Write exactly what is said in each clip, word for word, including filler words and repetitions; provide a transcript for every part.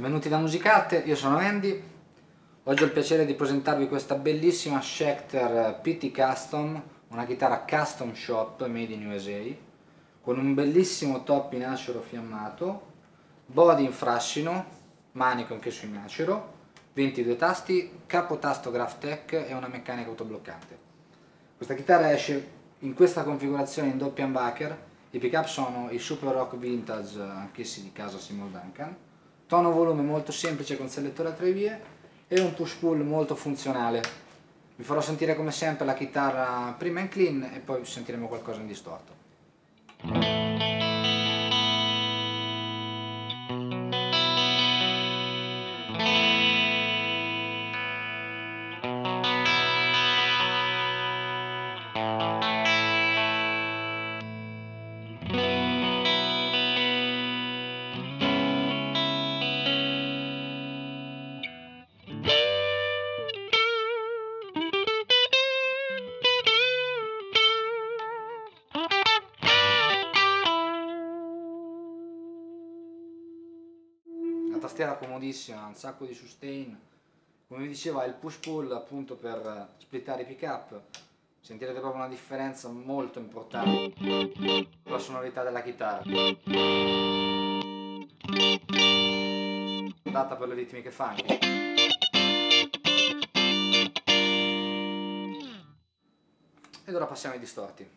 Benvenuti da Musicarte, io sono Andy. Oggi ho il piacere di presentarvi questa bellissima Schecter P T Custom, una chitarra custom shop made in U S A, con un bellissimo top in acero fiammato, body in frascino, manico anch'esso in acero, ventidue tasti, capotasto GraphTech e una meccanica autobloccante. Questa chitarra esce in questa configurazione in doppia humbucker. I pick-up sono i Super Rock Vintage, anch'essi di casa Seymour Duncan, tono volume molto semplice con selettore a tre vie e un push-pull molto funzionale. Vi farò sentire come sempre la chitarra prima in clean e poi sentiremo qualcosa in distorto. La tastiera comodissima, un sacco di sustain, come vi dicevo ha il push pull appunto per splittare i pick up, sentirete proprio una differenza molto importante con la sonorità della chitarra, adatta per le ritmiche funky. Ed ora passiamo ai distorti.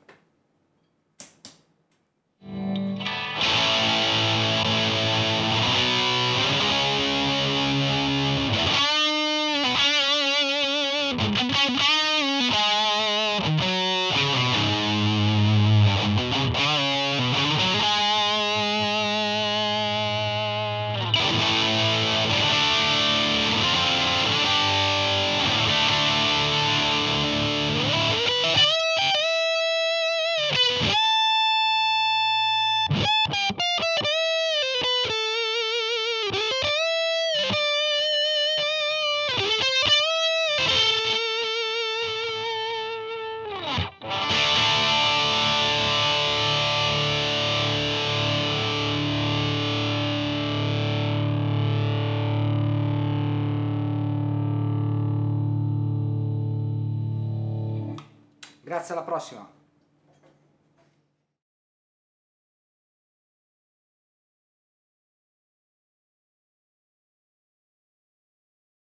Grazie, alla prossima!